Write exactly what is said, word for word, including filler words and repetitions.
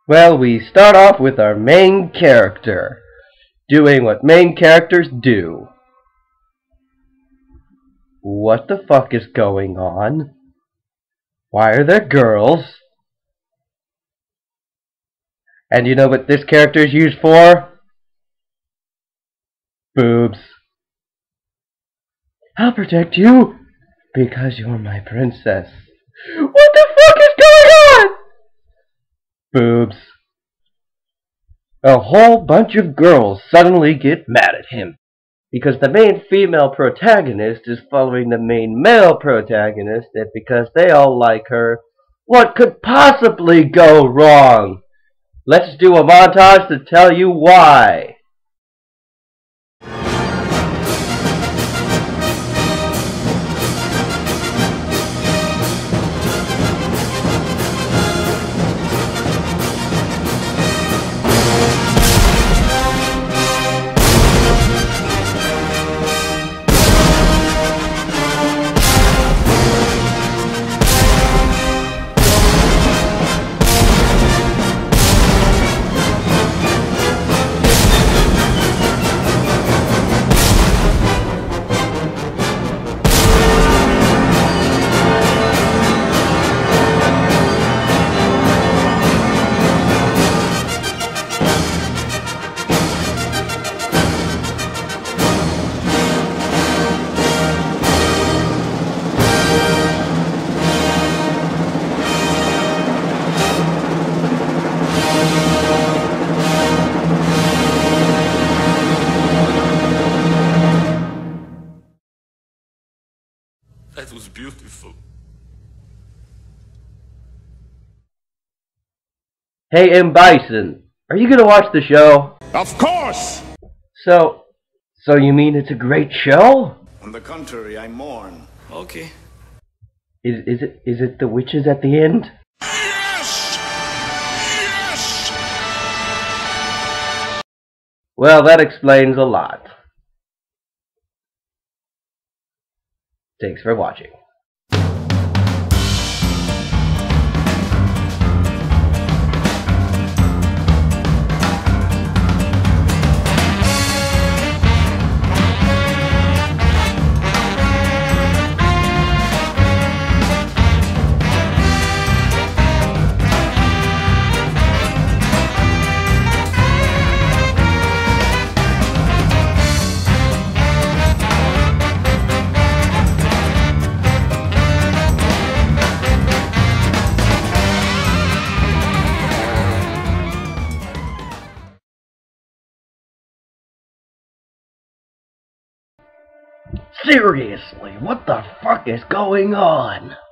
Well, we start off with our main character, doing what main characters do. What the fuck is going on? Why are there girls? And you know what this character is used for? Boobs. I'll protect you, because you're my princess. What the fuck is going on? Boobs. A whole bunch of girls suddenly get mad at him because the main female protagonist is following the main male protagonist, and because they all like her, what could possibly go wrong? Let's do a montage to tell you why. That was beautiful. Hey, M. Bison, are you gonna watch the show? Of course! So, so you mean it's a great show? On the contrary, I mourn. Okay. Is, is it, is it the witches at the end? Yes! Yes! Well, that explains a lot. Thanks for watching. Seriously, what the fuck is going on?